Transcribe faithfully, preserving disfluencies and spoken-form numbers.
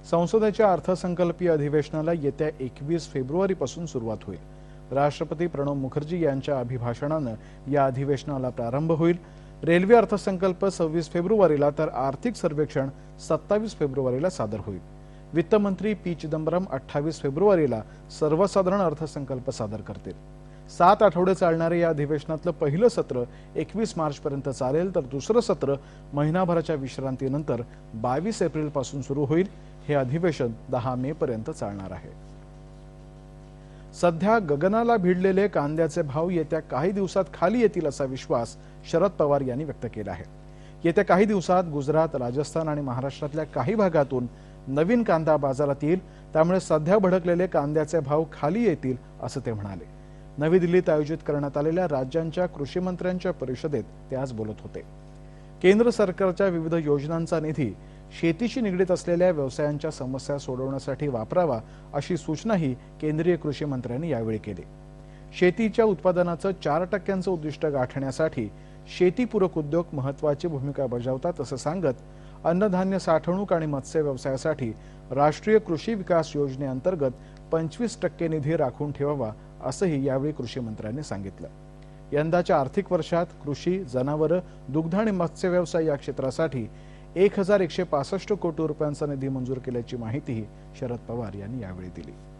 संसदेच्या अर्थसंकल्पीय अधिवेशनाला येत्या एकवीस फेब्रुवारी पासून सुरुवात होईल। राष्ट्रपती प्रणव मुखर्जी यांच्या अभिभाषणाने या अधिवेशनाला प्रारंभ होईल। रेल्वे अर्थसंकल्प सव्वीस फेब्रुवारीला तर आर्थिक सर्वेक्षण सत्तावीस फेब्रुवारीला सादर होईल। वित्तमंत्री पी चिदंबरम अठ्ठावीस फेब्रुवारीला सर्वसाधारण अर्थसंकल्प सादर करतील। सात आठवडे चालणारे या अधिवेशनातलं पहिलं सत्र एकवीस मार्च पर्यंत चालेल, तर दुसरं सत्र महिनाभराच्या विश्रांतीनंतर बावीस एप्रिल पासून सुरू होईल। हे अधिवेशन दहा मे पर्यंत चालणार आहे। सध्या गगनाला भिडलेले कांद्याचे भाव येत्या काही दिवसात खाली येतील असा विश्वास शरद पवार यांनी व्यक्त केला आहे। येत्या काही दिवसात गुजरात, राजस्थान आणि महाराष्ट्रातल्या काही भागातून नवीन कांदा बाजारात येईल, त्यामुळे सध्या भडकलेले कांद्याचे भाव खाली येतील असं ते म्हणाले। नवी दिल्लीत आयोजित करण्यात आलेल्या राज्यांच्या कृषी मंत्र्यांच्या परिषदेत ते आज बोलत होते। केंद्र सरकारच्या विविध योजनांचा निधी शेतीशी निगडीत असलेल्या व्यवसायांच्या समस्या सोडवण्यासाठी वापरावा अशी सूचनाही केंद्रीय कृषी मंत्र्यांनी यावेळी केली। शेतीच्या उत्पादनाचं चार टक्क्यांचं उद्दिष्ट गाठण्यासाठी शेतीपूरक उद्योग महत्त्वाची भूमिका बजावतात असं सांगत, अन्नधान्य साठवणूक आणि मत्स्य व्यवसायासाठी राष्ट्रीय कृषी विकास योजनेअंतर्गत पंचवीस टक्के निधी राखून ठेवावा असंही यावेळी कृषी मंत्र्यांनी सांगितलं। यंदाच्या आर्थिक वर्षात कृषी, जनावरं, दुग्ध आणि मत्स्य व्यवसाय या क्षेत्रासाठी एक हजार एकशे पासष्ट कोटी रुपयांचा निधी मंजूर केल्याची माहितीही शरद पवार यांनी यावेळी दिली।